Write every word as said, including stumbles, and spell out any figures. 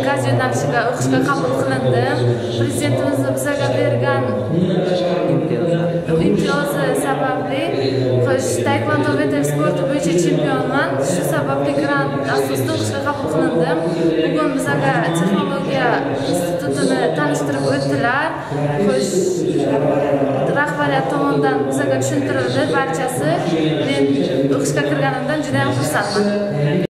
gaz yo'nalishiga o'qishga qabul qilindim. Prezidentimiz bizga bergan imtiyozi sababli xo'sh taekvondo va sporti bo'yicha chempionman. Shu sababli grant asosida o'qishga qabul qilindim. Bugun bizga texnologiya institutini tanishtirib o'tdilar. Xo'sh rahbariyat tomonidan bizga tushuntirildi barchasi. Men o'qishga kirganimdan juda ham xursandman.